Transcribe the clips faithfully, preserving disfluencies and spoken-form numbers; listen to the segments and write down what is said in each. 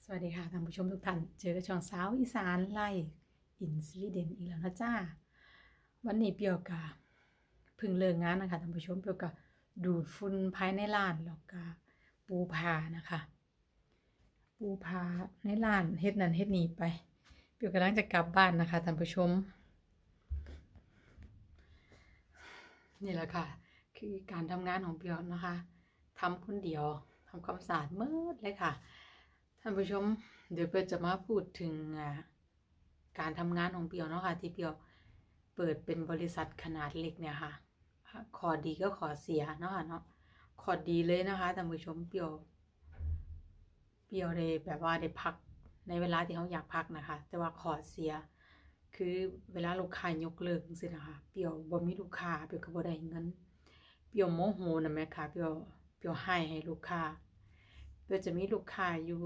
สวัสดีค่ะท่านผู้ชมทุกท่านเจอกับช่องสาวอีสานไล่อินสวีเดนอีกแล้วนะจ้าวันนี้เปียวกะเพิ่งเลิกงานนะคะท่านผู้ชมเปียวกะดูดฝุ่นภายในร้านแล้วก็ปูผ้านะคะปูผ้าในร้านเฮ็ดนั่นเฮ็ดนี่ไปเปียวกำลังจะกลับบ้านนะคะท่านผู้ชมนี่แหละค่ะคือการทำงานของเปียวนะคะทำคนเดียวทำความสะอาดเมื่อเลยค่ะท่านผู้ชมเดี๋ยวเปียวจะมาพูดถึงการทำงานของเปียวเนาะค่ะที่เปียวเปิดเป็นบริษัทขนาดเล็กเนี่ยค่ะข้อดีก็ข้อเสียเนาะค่ะเนาะข้อดีเลยนะคะท่านผู้ชมเปียวเปียวได้แบบว่าได้พักในเวลาที่เขาอยากพักนะคะแต่ว่าข้อเสียคือเวลาลูกค้ายกเลิกสินะคะเปียวบ่มีลูกค้าเปียวก็บ่ได้เงินเปียวโมโหนะแม่ค่ะเปียวเปียวให้ให้ลูกค้าเปียวจะมีลูกค้าอยู่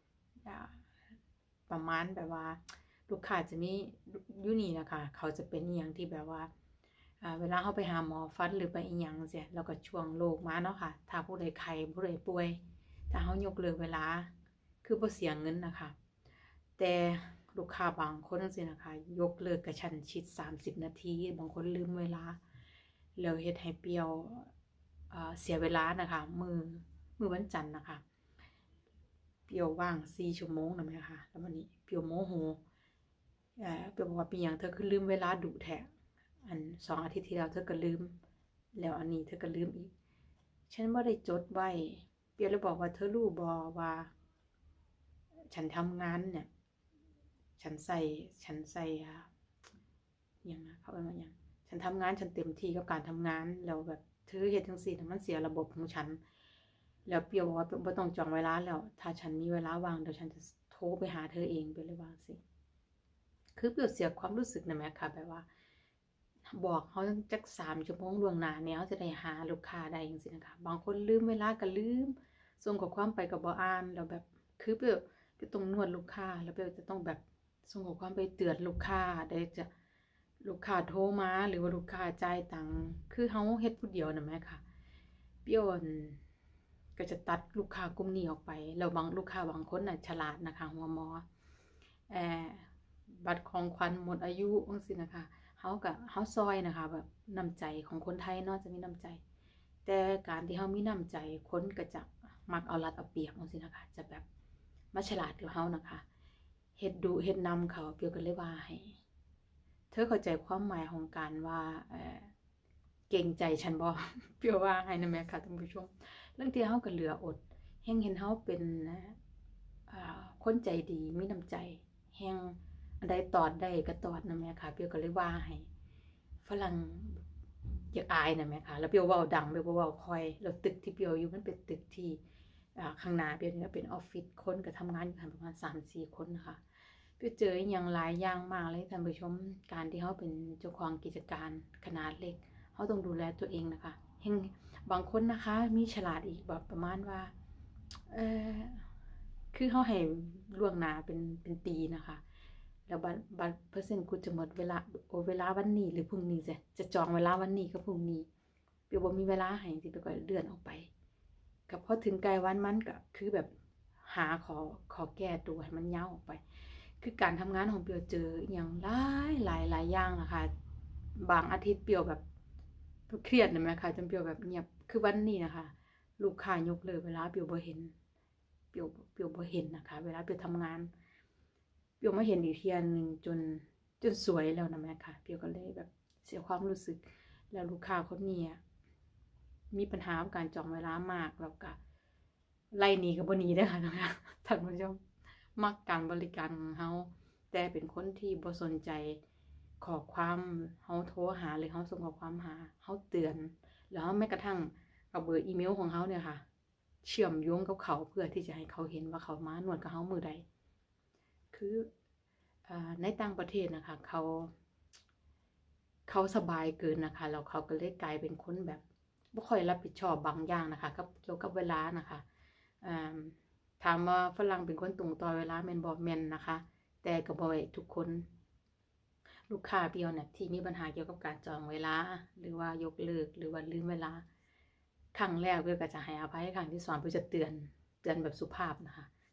ประมาณแบบว่าลูกค้าจะมีอยู่นี่นะคะเขาจะเป็นอย่างที่แบบว่าเวลาเขาไปหาหมอฟันหรือไปอีหยังเสียแล้วก็ช่วงโรคมาเนาะค่ะถ้าผู้ใดไข้ผู้ใดป่วยถ้าเขายกเลิกเวลาคือบ่เสียเงินนะคะแต่ลูกค้าบางคนจังซี่นะคะยกเลิกกระชั้นชิดสามสิบนาทีบางคนลืมเวลาแล้วเฮ็ดให้เปียวเสียเวลานะคะมือมือวันจันทร์นะคะเปียวว่างสี่ชั่วโมงนะแม่ค่ะแล้ววันนี้เปียวโมโหเอ่อเปียวบอกว่าเป็นอย่างเธอคือลืมเวลาดุแท้อันสองอาทิตย์ที่แล้วเธอก็ลืมแล้วอันนี้เธอก็ลืมอีกฉันไม่ได้จดไว้เปียวเลยบอกว่าเธอรู้บ่ว่าฉันทำงานเนี่ยฉันใส่ฉันใส่อย่างนะเขาเรียกว่าอย่างฉันทำงานฉันเต็มที่กับการทำงานแล้วแบบเธอเฮ็ดทั้งสี่มันเสียระบบของฉันแล้วเปียวบอกว่าไม่ต้องจองเวลาแล้วถ้าฉันมีเวลาว่างเดี๋ยวฉันจะโทรไปหาเธอเองไปเลยว่าสิคือเปียวเสียความรู้สึกนะแม่ค่ะแบบว่าบอกเขาจักสามชั่วโมงล่วงหน้าเนี่ยเขาจะได้หาลูกค้าได้อย่างสินะคะบางคนลืมเวลาก็ลืมส่งข้อความไปกับบ่อ่านแล้วแบบคือเปียวเปียวต้องนวดลูกค้าแล้วเปียวจะต้องแบบส่งข้อความไปเตือนลูกค้าได้จะลูกค้าโทรมาหรือว่าลูกค้าจ่ายตังค์คือเขาเฮ็ดผู้เดียวนะแม่ค่ะเปียวก็จะตัดลูกค้ากลุ่มนี้ออกไปแล้วบางลูกค้าบางคนน่ะฉลาดนะคะหัวหมอเอ่อบัตรของขวัญหมดอายุจังซี่นะคะเฮาก็เฮาซอยนะคะแบบน้ำใจของคนไทยเนาะจะมีน้ำใจแต่การที่เฮามีน้ำใจคนก็จะมักเอารัดเอาเปรียบจังซี่นะคะจะแบบมาฉลาดกับเฮานะคะเฮ็ดดุเฮ็ดนำเขาเปียวก็เลยว่าให้เธอเข้าใจความหมายของการว่าเอ่อเก่งใจฉันบ่เปียวว่าให้นะแม่ค่ะท่านผู้ชมเรื่องที่เฮาก็เหลืออดแฮงเห็นเฮาเป็นคนใจดีมีน้ำใจแฮงอันใดตอดได้ก็ตอดนะแม่ค่ะเปียวก็เลยว่าให้ฝรั่งอยากอายนะแม่ค่ะแล้วเปียวเว้าดังเปียวเว้าค่อยแล้วตึกที่เปียวอยู่มันเป็นตึกที่ข้างหน้าเปียวนี่เป็นออฟฟิศคนก็ทำงานอยู่ประมาณ สามสี่ คนนะคะเปียวเจออย่างหลายอย่างมากเลยท่านผู้ชมการที่เฮาเป็นเจ้าของกิจการขนาดเล็กเฮาต้องดูแลตัวเองนะคะแฮงบางคนนะคะมีฉลาดอีกแบบประมาณว่าเออคือเขาให้ล่วงหน้าเป็นเป็นปีนะคะแล้วบัตรบัตรเปอร์เซ็นต์คุณจะหมดเวลาโอเวลาวันนี้หรือพรุ่งนี้จะจะจองเวลาวันนี้กับพรุ่งนี้เปียวบ่มีเวลาให้สิเปียวก็เลื่อนออกไปกับพอถึงใกล้วันมันก็คือแบบหาขอขอแก้ตัวให้มันยาวออกไปคือการทำงานของเปียวเจออย่างหลายหลายหลายอย่างนะคะบางอาทิตย์เปียวแบบเครียดนะแม่ค่ะจนเปียวแบบเงียบคือวันนี้นะคะลูกค้ายกเลิกเวลาเปียวบ่เห็นเปียวเปียวบ่เห็นนะคะเวลาเปียวทำงานเปียวมาเห็นอีกทีนึงจนจนสวยแล้วนะแม่ค่ะเปียวก็เลยแบบเสียความรู้สึกแล้วลูกค้าคนนี้มีปัญหาการจองเวลามากแล้วก็ไล่หนีกับบ่หนีเด้อค่ะนะคะท่านผู้ชมมักการบริการของเฮาแต่เป็นคนที่บ่สนใจขอความเฮาโทรหาหรือเฮาส่งข้อความหาเฮาเตือนแล้วแม้กระทั่งเอาเบอร์อีเมลของเฮาเนี่ยค่ะเชื่อมโยงกับเขาเพื่อที่จะให้เขาเห็นว่าเขามานวดกับเฮามื้อใดคือในต่างประเทศนะคะเขาเขาสบายเกินนะคะแล้วเขาก็เลยกลายเป็นคนแบบไม่ค่อยรับผิดชอบบางอย่างนะคะกับเกี่ยวกับเวลานะคะถามว่าฝรั่งเป็นคนตรงต่อเวลาแมนบอแมนนะคะแต่ก็บ่อยทุกคนลูกค้าเปียวเนี่ยที่มีปัญหาเกี่ยวกับการจองเวลาหรือว่ายกเลิกหรือว่าลืมเวลาครั้งแรกเปียวก็จะให้อภัยครั้งที่สองเปียวจะเตือนเตือนแบบสุภาพนะคะ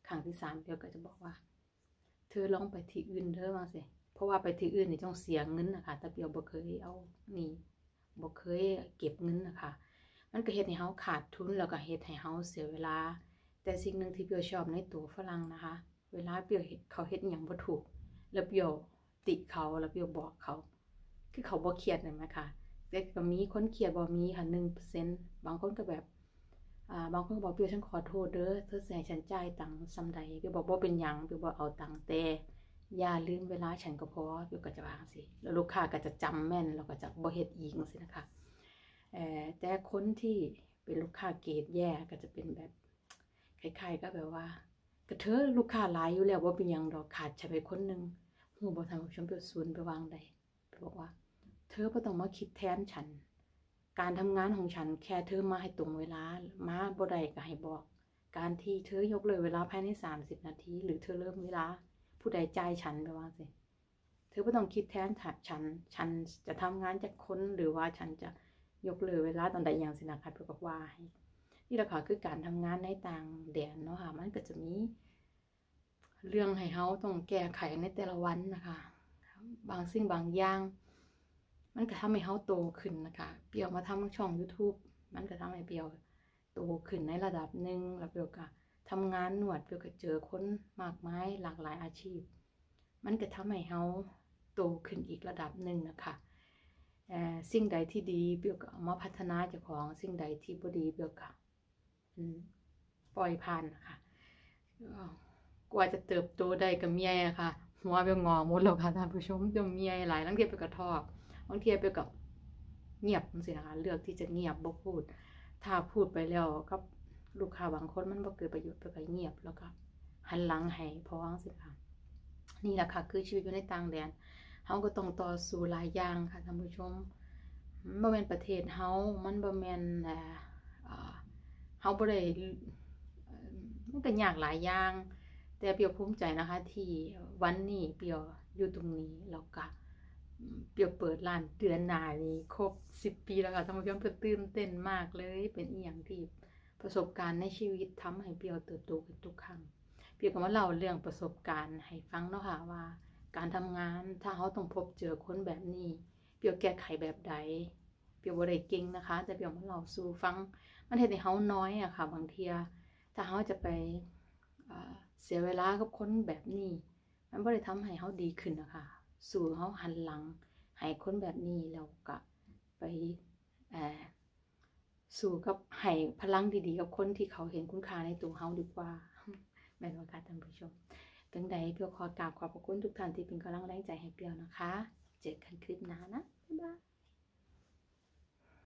ครั้งที่สามเปียวก็จะบอกว่าเธอลองไปที่อื่นเธอว่าสิเพราะว่าไปที่อื่นนี่ต้องเสียเงินนะคะแต่เปียวบ่เคยเอานี่บ่เคยเก็บเงินนะคะมันก็เฮ็ดให้เฮาขาดทุนแล้วก็เฮ็ดให้เฮาเสียเวลาแต่สิ่งหนึ่งที่เปียวชอบในตัวฝรั่งนะคะเวลาเปียวเห็นเขาเฮ็ดอหย่างบ่ถูกแล้วเปียวติเขาแล้วเปียวบอกเขาคือเขาบ่เครียดนั่นแหละค่ะแต่ก็มีคนเครียดบ่มีค่ะ หนึ่งเปอร์เซ็นต์ บางคนก็แบบอ่าบางคนก็บอกเปียวฉันขอโทษเด้อเธอสิให้ฉันจ่ายตังค์ส่ำใดเปียวบอกบ่เป็นหยังเปียวบ่เอาตังค์แต่อย่าลืมเวลาฉันก็พอเปียวก็จะว่าจังซี่แล้วลูกค้าก็จะจำแม่นแล้วก็จะบ่เฮ็ดอีกจังซี่นะคะเอ่อแต่คนที่เป็นลูกค้าเกรดแย่ก็จะเป็นแบบคล้ายๆก็แบบว่าก็เธอลูกค้าหลายอยู่แล้วบ่เป็นหยังดอกขาดฉันไปคนนึงฮู้บ่ทันว่าฉันเปียวศูนย์ไปวางใดเปียวบอกว่าเธอบ่ต้องมาคิดแทนฉันการทำงานของฉันแค่เธอมาให้ตรงเวลามาบ่ได้ก็ให้บอกการที่เธอยกเลิกเวลาภายในสามสิบนาทีหรือเธอเริ่มเวลาผู้ใดจ่ายฉันไปว่าสิเธอบ่ต้องคิดแทนฉันฉันจะทำงานจากคนหรือว่าฉันจะยกเลิกเวลาตอนใดอย่างสินะคะเพื่อกับว่าให้นี่แหละค่ะคือการทำงานในต่างแดนเนาะค่ะมันก็จะมีเรื่องให้เฮาต้องแก้ไขในแต่ละวันนะคะบางสิ่งบางอย่างมันก็ทำให้เฮาโตขึ้นนะคะเปียวมาทำช่อง YouTube มันก็ทำให้เปียวโตขึ้นในระดับหนึ่งแล้วเปียวก็ทำงานนวดเปียวก็เจอคนมากมายหลากหลายอาชีพมันก็ทำให้เฮาโตขึ้นอีกระดับหนึ่งนะคะสิ่งใดที่ดีเปียวก็เอามาพัฒนาเจ้าของสิ่งใดที่บ่ดีเปียวก็ปล่อยผ่านนะคะกว่าจะเติบโตได้กับเมียอะค่ะหัวเปียวงอหมดแล้วค่ะท่านผู้ชมเปียวเมียหลายลังเทียเปียวก็ท้อบางทีเปียวก็เงียบจังซี่นะคะเลือกที่จะเงียบบ่พูดถ้าพูดไปแล้วกับลูกค้าบางคนมันบ่เกิดประโยชน์เปียวก็เงียบแล้วก็หันหลังให้พอจังซี่ค่ะนี่แหละค่ะคือชีวิตอยู่ในต่างแดนเฮาก็ต้องต่อสู้หลายอย่างค่ะท่านผู้ชมมันบ่แม่นประเทศเฮามันบ่แม่นเอ่อเฮาบ่ได้มันก็ยากหลายอย่างแต่เปียวภูมิใจนะคะที่วันนี้เปียวอยู่ตรงนี้แล้วก็เปียวเปิดร้านเดือนหน้านี้ครบสิบปีแล้วค่ะท่านผู้ชมเปียวตื่นเต้นมากเลยเป็นอีหยังที่ประสบการณ์ในชีวิตทำให้เปียวเติบโตขึ้นทุกครั้งเปียวก็มาเล่าเรื่องประสบการณ์ให้ฟังเนาะค่ะว่าการทำงานถ้าเฮาต้องพบเจอคนแบบนี้เปียวแก้ไขแบบใดเปียวบ่ได้เก่งนะคะแต่เปียวมาเล่าสู่ฟังมันเฮ็ดให้เฮาน้อยอะค่ะบางเทีถ้าเฮาจะไปเสียเวลากับคนแบบนี้มันบ่ได้ทำให้เฮาดีขึ้นนะคะสู่เฮาหันหลังให้คนแบบนี้แล้วก็ไปเอ่อสู่กับให้พลังดีๆกับคนที่เขาเห็นคุณค่าในตัวเฮาดีกว่าแม่นบ่คะท่านผู้ชมจังใดเปียวขอกราบขอบพระคุณทุกท่านที่เป็นกำลังแรงใจให้เปียวนะคะเจอกันคลิปหน้านะบ๊ายบาย